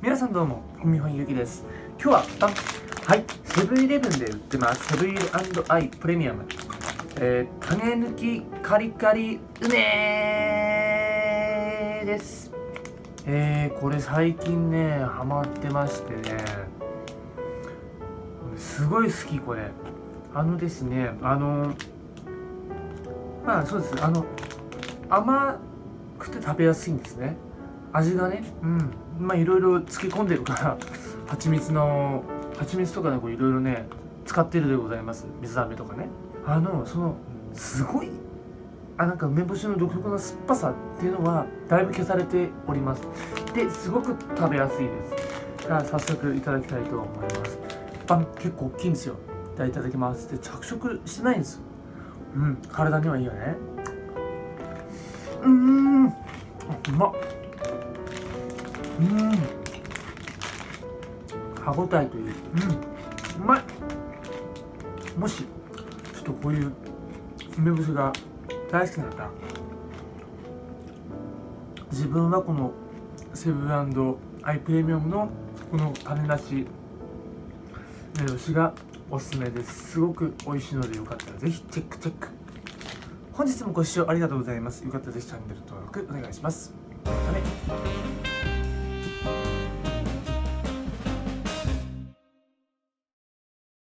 皆さんどうも、コミホンゆきです。今日ははい、セブンイレブンで売ってます。セブン&アイプレミアム。種抜きカリカリ梅です。これ最近ね、ハマってましてね。すごい好き、これ。ですね、そうです。甘くて食べやすいんですね。味がね、いろいろ漬け込んでるから蜂蜜とかね、こういろいろね使ってるでございます。水飴とかね、すごいなんか梅干しの独特な酸っぱさっていうのはだいぶ消されております。ですごく食べやすいです。が早速いただきたいと思います。結構大きいんですよ。いただきます。で、着色してないんですよ。体にはいいよね。うまっ。歯ごたえという、うまい。もしちょっとこういう梅干しが大好きな方、自分はこのセブン&アイプレミアムのこの種なし梅干しがおすすめです。すごく美味しいので、よかったらぜひチェック。本日もご視聴ありがとうございます。よかったらぜひチャンネル登録お願いします。またね。